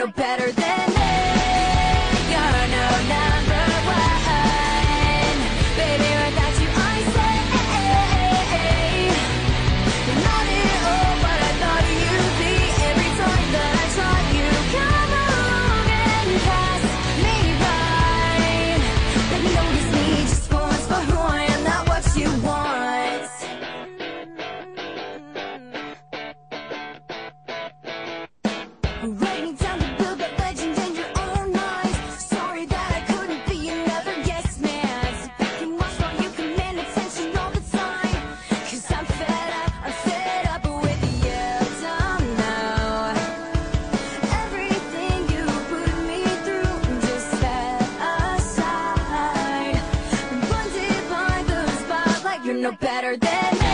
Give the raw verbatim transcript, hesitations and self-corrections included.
no better than me. You're no number one, baby. Without you, I say you're not at all what I thought you'd be. Every time that I try, you come along and pass me by. Baby, notice me just once for who I am, not what you want. Writing down to build that legend in your own mind. Sorry that I couldn't be another yes man. Sit back and watch while you command attention all the time. Cause I'm fed up, I'm fed up with you. Don't know everything you put me through, just set aside. Blinded by the spotlight, you're no better than me.